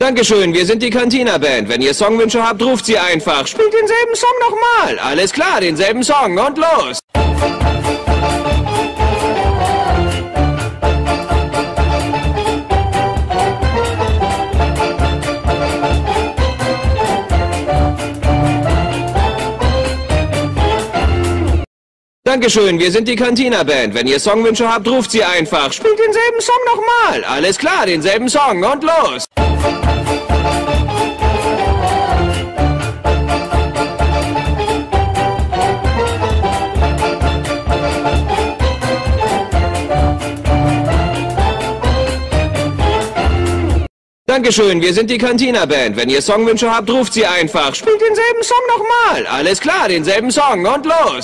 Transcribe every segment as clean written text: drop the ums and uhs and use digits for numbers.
Dankeschön, wir sind die Cantina Band. Wenn ihr Songwünsche habt, ruft sie einfach. Spielt denselben Song nochmal. Alles klar, denselben Song und los. Dankeschön, wir sind die Cantina Band. Wenn ihr Songwünsche habt, ruft sie einfach. Spielt denselben Song nochmal. Alles klar, denselben Song und los. Dankeschön, wir sind die Cantina Band. Wenn ihr Songwünsche habt, ruft sie einfach. Spielt denselben Song nochmal. Alles klar, denselben Song und los.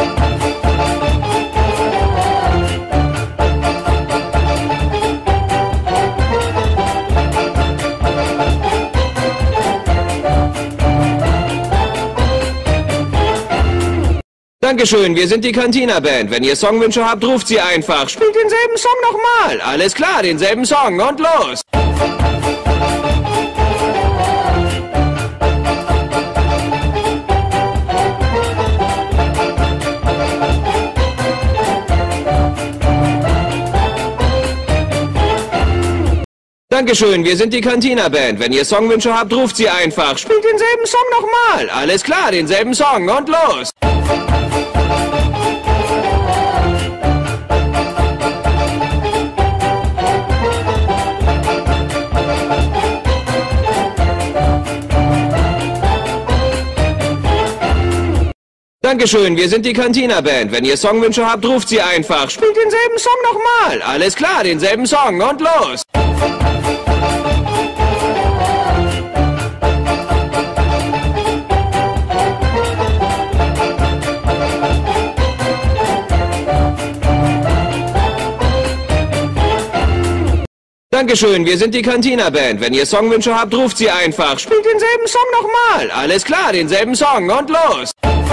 Dankeschön, wir sind die Cantina Band. Wenn ihr Songwünsche habt, ruft sie einfach. Spielt denselben Song nochmal. Alles klar, denselben Song und los. Dankeschön, wir sind die Cantina Band. Wenn ihr Songwünsche habt, ruft sie einfach. Spielt denselben Song nochmal. Alles klar, denselben Song und los. Dankeschön, wir sind die Cantina Band. Wenn ihr Songwünsche habt, ruft sie einfach. Spielt denselben Song nochmal. Alles klar, denselben Song und los. Dankeschön, wir sind die Cantina Band. Wenn ihr Songwünsche habt, ruft sie einfach. Spielt denselben Song nochmal. Alles klar, denselben Song und los.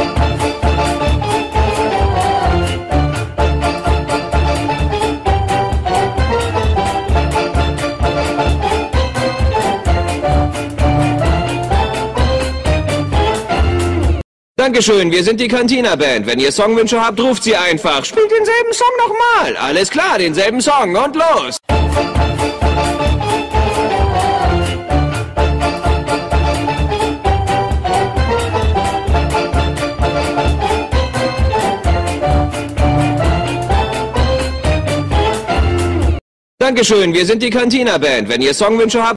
Dankeschön, wir sind die Cantina Band. Wenn ihr Songwünsche habt, ruft sie einfach. Spielt denselben Song nochmal. Alles klar, denselben Song und los. Dankeschön, wir sind die Cantina Band. Wenn ihr Songwünsche habt,